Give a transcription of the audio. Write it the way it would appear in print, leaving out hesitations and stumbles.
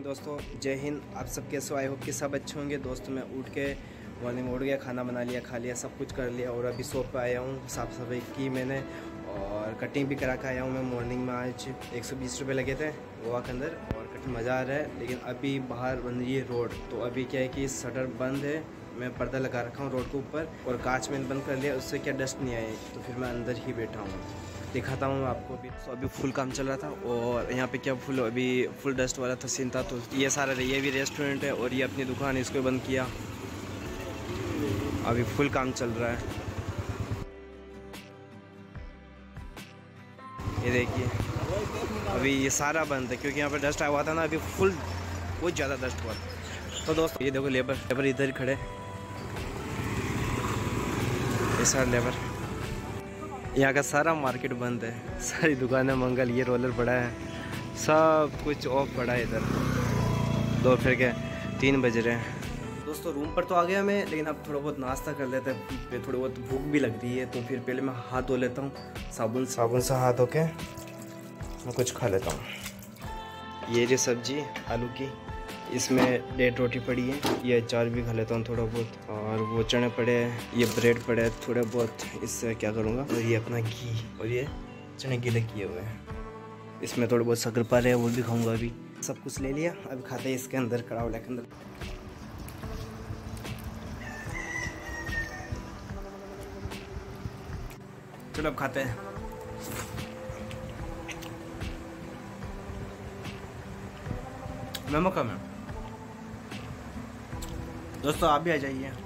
दोस्तों, जय हिंद। आप सब कैसे हो? आई होप कि सब अच्छे होंगे। दोस्तों मैं उठ के मॉर्निंग में उठ गया, खाना बना लिया, खा लिया, सब कुछ कर लिया और अभी शॉप पे आया हूँ। साफ़ सफाई की मैंने और कटिंग भी करा के आया हूँ मैं। मॉर्निंग में आज 120 रुपये लगे थे गोवा के अंदर और कटिंग मज़ा आ रहा है। लेकिन अभी बाहर बन रही है रोड, तो अभी क्या है कि शटर बंद है। मैं पर्दा लगा रखा हूँ रोड के ऊपर और कांच मैंने बंद कर लिया, उससे क्या डस्ट नहीं आए, तो फिर मैं अंदर ही बैठा हूँ। दिखाता हूँ आपको भी। तो अभी फुल काम चल रहा था और यहाँ पे क्या अभी फुल डस्ट वाला था सीन था। तो ये सारा ये भी रेस्टोरेंट है और ये अपनी दुकान है, इसको बंद किया। अभी फुल काम चल रहा है, ये देखिए। अभी ये सारा बंद है क्योंकि यहाँ पे डस्ट आया हुआ था ना। अभी फुल बहुत ज़्यादा डस्ट हुआ था। तो दोस्तों ये देखो, लेबर इधर खड़े, ये सारे लेबर। यहाँ का सारा मार्केट बंद है, सारी दुकानें मंगल, ये रोलर पड़ा है, सब कुछ ऑफ पड़ा है इधर। दोपहर के 3 बज रहे हैं। दोस्तों रूम पर तो आ गया मैं, लेकिन अब थोड़ा बहुत नाश्ता कर लेते हैं। थोड़ी बहुत भूख भी लग रही है, तो फिर पहले मैं हाथ धो लेता हूँ साबुन से हाथ धो के मैं कुछ खा लेता हूँ। ये जो सब्जी आलू की, इसमें 1.5 रोटी पड़ी है, ये अचार भी खा लेता हूँ थोड़ा बहुत, और वो चने पड़े हैं, ये ब्रेड पड़े हैं थोड़े बहुत, इससे क्या करूँगा। और ये अपना घी और ये चने गीले किए हुए हैं, इसमें थोड़े बहुत शक्कर पा रहे हैं, वो भी खाऊँगा। अभी सब कुछ ले लिया, अब खाते हैं इसके अंदर, कड़ावला के अंदर। चलो अब खाते हैं। नमक कम है। दोस्तों आप भी आ जाइए।